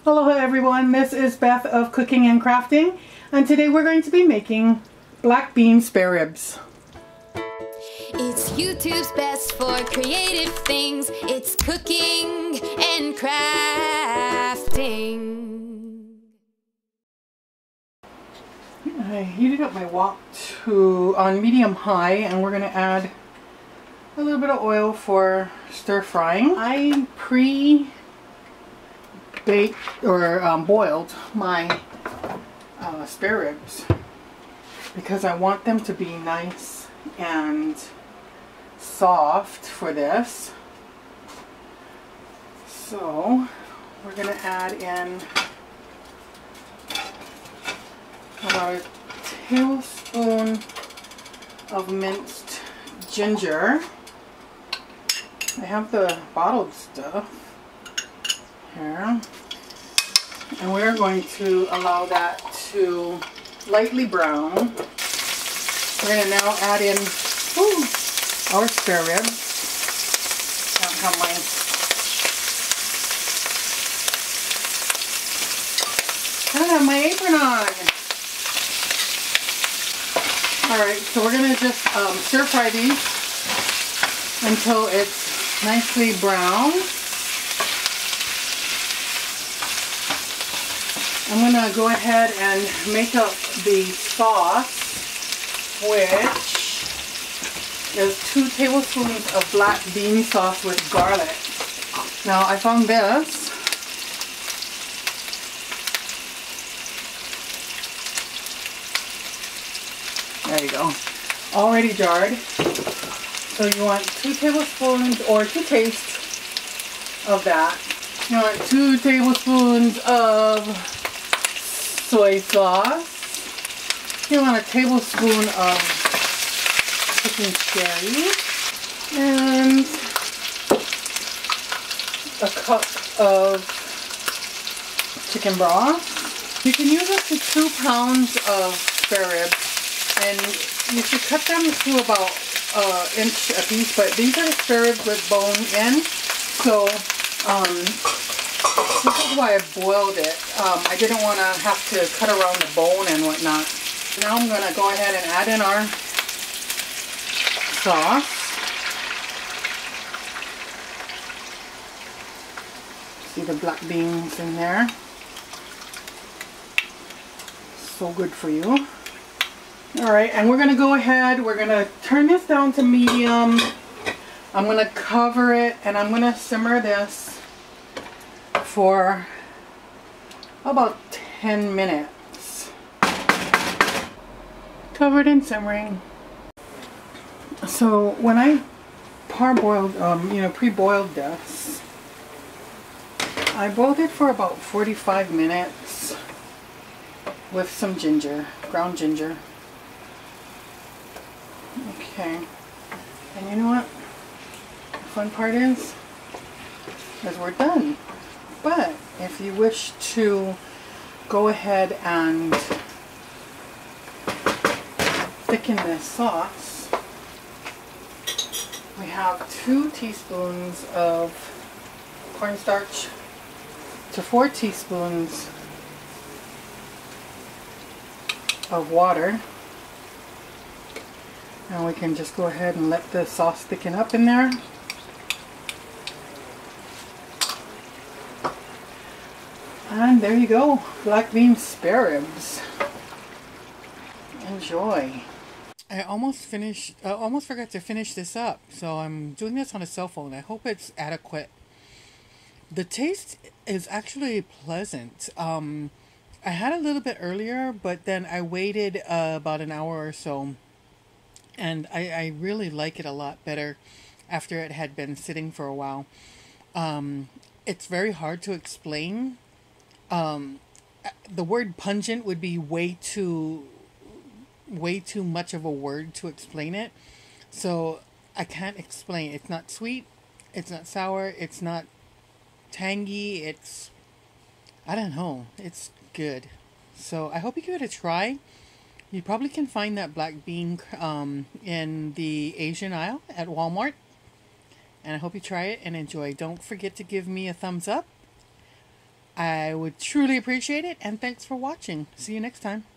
Hello everyone, this is Beth of Cooking and Crafting, and today we're going to be making black bean spare ribs. It's YouTube's best for creative things. It's cooking and crafting. I heated up my wok on medium high, and we're going to add a little bit of oil for stir frying. I baked or boiled my spare ribs because I want them to be nice and soft for this. So we're going to add in about a tablespoon of minced ginger. I have the bottled stuff here, and we're going to allow that to lightly brown. We're going to now add in our spare ribs. I don't have my apron on. Alright, so we're going to just stir fry these until it's nicely brown. I'm going to go ahead and make up the sauce, which is 2 tablespoons of black bean sauce with garlic. Now I found this. There you go. Already jarred. So you want 2 tablespoons or to taste of that. You want 2 tablespoons of soy sauce. You want a tablespoon of cooking cherries and a cup of chicken broth. You can use up to 2 pounds of spare ribs, and you should cut them to about an inch a piece, but these are spare ribs with bone in, so this is why I boiled it. I didn't want to have to cut around the bone and whatnot. Now I'm going to go ahead and add in our sauce. See the black beans in there. So good for you. Alright, and we're going to go ahead, we're going to turn this down to medium. I'm going to cover it, and I'm going to simmer this for about 10 minutes. Covered and simmering. So when I pre-boiled this, I boiled it for about 45 minutes with some ginger, ground ginger. Okay, and you know what the fun part is we're done. But if you wish to go ahead and thicken this sauce, we have 2 teaspoons of cornstarch to 4 teaspoons of water, and we can just go ahead and let the sauce thicken up in there. And there you go, black bean spare ribs. Enjoy. I almost forgot to finish this up, so I'm doing this on a cell phone. I hope it's adequate. The taste is actually pleasant. I had a little bit earlier, but then I waited about an hour or so, and I really like it a lot better after it had been sitting for a while. It's very hard to explain. The word pungent would be way too much of a word to explain it, so I can't explain. It's not sweet, it's not sour, it's not tangy, it's, I don't know, it's good. So I hope you give it a try. You probably can find that black bean in the Asian aisle at Walmart, and I hope you try it and enjoy. Don't forget to give me a thumbs up. I would truly appreciate it, and thanks for watching. See you next time.